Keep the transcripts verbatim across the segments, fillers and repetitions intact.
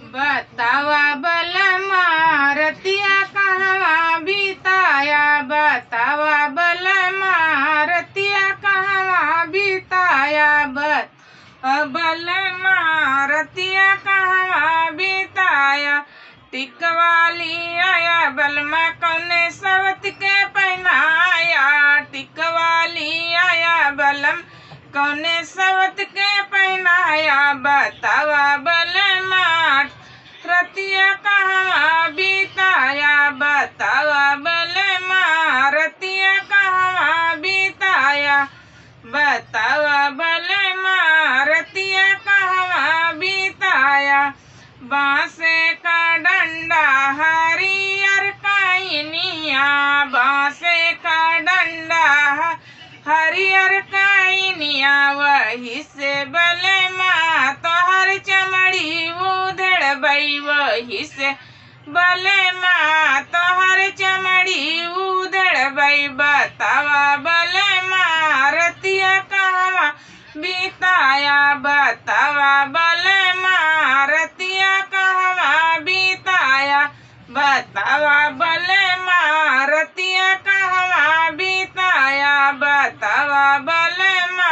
बतावा बलमा रतिया कहवा बिताया, बतावा बलमा रतिया कहवा बिताया, बत बलमा रतिया कहवा बिताया। टिकवाली आया बलमा कौने सवत के पहनाया, टिकवाली आया बलम कौने सवत के पहनाया। बतावा बलमा रतिया कहवा बिताया, बतावा बलमा रतिया कहवा बिताया, बतावा बलमा रतिया कहवा बिताया। बांसे का डंडा हरियर काइनिया, बांसे का डंडा हरियर काइनिया, वही से बलमा तोहर चमड़ी उधड़ बई, वही से बलमा तोहर चमड़ी उधड़ बई। बतावा बलमा रतिया कहवा बिताया, बतावा बलमा रतिया कहवा बिताया, बतावा बलमा रतिया कहवा बिताया, बतावा बलमा।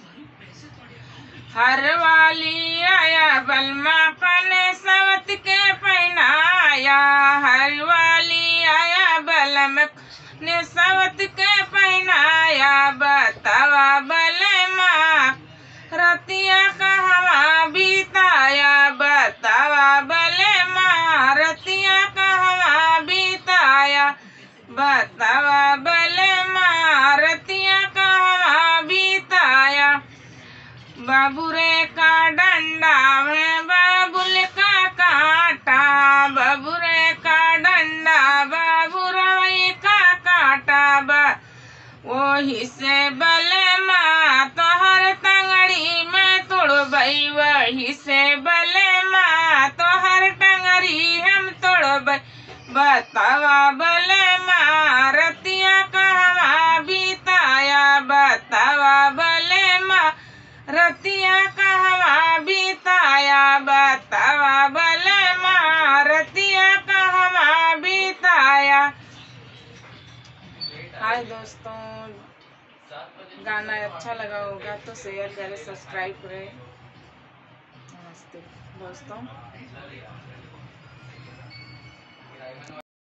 हर वाली आया बलमा कने सवत के पहनाया, हर वाली आया बलम ने सवत के पहनाया। बतावा बलमा रतिया कहवा बिताया, बतावा बलमा रतिया कहवा बिताया, बतावा बलमा रतिया कहवा बिताया। बाबूरे का डंडा में बाबुल का कांटा, बाबूरे का डंडा बाबूराई का कांटा, बा वही से बलमा तोहर टंगड़ी में तोड़ बई, वही से बलमा तोहर टंगड़ी हम तोड़ बई। बतावा बलमा रतिया कहवा बिताया, बतावा बलमा रतिया कहवा बिताया, बतावा बलमा रतिया कहवा बिताया। हाय दोस्तों, गाना अच्छा लगा होगा तो शेयर करें, सब्सक्राइब करें। नमस्ते दोस्तों।